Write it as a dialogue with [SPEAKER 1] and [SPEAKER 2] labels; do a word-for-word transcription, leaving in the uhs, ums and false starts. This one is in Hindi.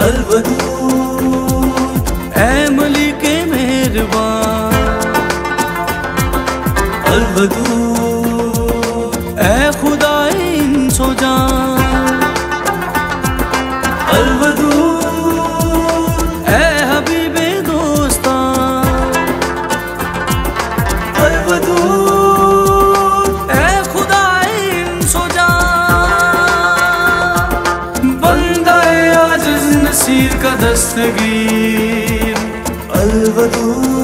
[SPEAKER 1] अलवदूद ऐ मलिके मेहरबान, अलवदूद ऐ खुदाए इंसो जान, अलवदूद ऐ हबीबे दोस्तान, अलवदूद ऐ खुदाए इंसो जान। बंदा ए आजिज़ नसीर का दस्तगीर अलवदूद।